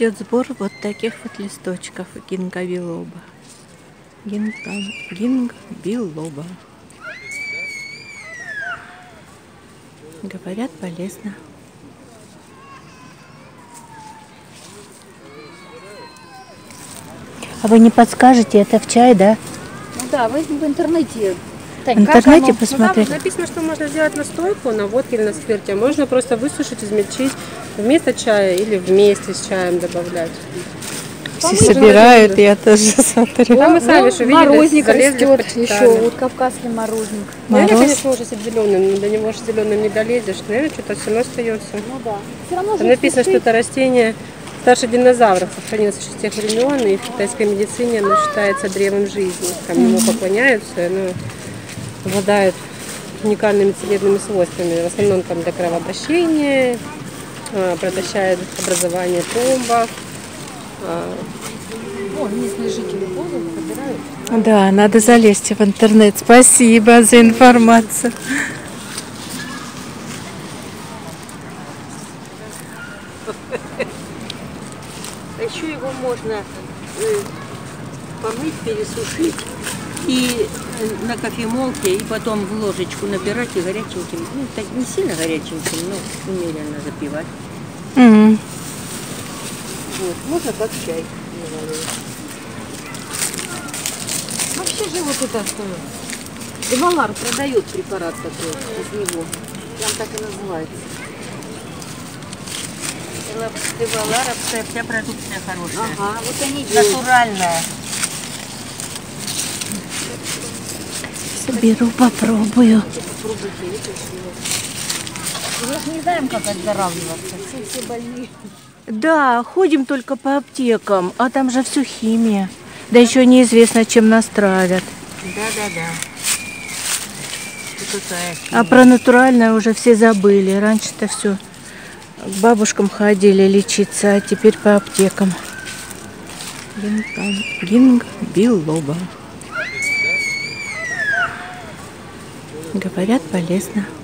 идет сбор вот таких вот листочков гинго-билоба. Гинго-билоба. Говорят, полезно. А вы не подскажете, это в чай, да? Ну да, вы в интернете. В интернете посмотрели. Ну, там написано, что можно сделать настойку на водке или на спирте. Можно просто высушить, измельчить вместо чая или вместе с чаем добавлять. Все собирают, я тоже смотрю. Да, мы сами же видели, морозник залезли, растет почитали. еще, вот кавказский морозник. Наверное, конечно, уже с зеленым, но до него же зеленым не долезешь. Наверное, что-то все равно остается. Ну да. Все равно Там написано, что это растение старше динозавров, сохранилось еще с тех времен, и в китайской медицине оно считается древом жизни. Там ему поклоняются, и оно обладает уникальными целебными свойствами. В основном там для кровообращения, предотвращает образование тромбов. О, местные жители ходят, собирают. Да, надо залезть в интернет. Спасибо за информацию. А еще его можно помыть, пересушить и на кофемолке, и потом в ложечку набирать и горяченьким, ну так не сильно горяченьким, но умеренно запивать. Вот, можно как чай. Вообще же вот это Эвалар продает препарат такой из него. Прям так и называется. Эвалар, вся продукция хорошая. Ага, вот они натуральная. Соберу, попробую. Мы же не знаем, как оздоравливаться. Все больные. Да, ходим только по аптекам, а там же все химия. Да еще неизвестно, чем нас травят. Да. А про натуральное уже все забыли. Раньше-то все к бабушкам ходили лечиться, а теперь по аптекам. Гинго-билоба. Говорят, полезно.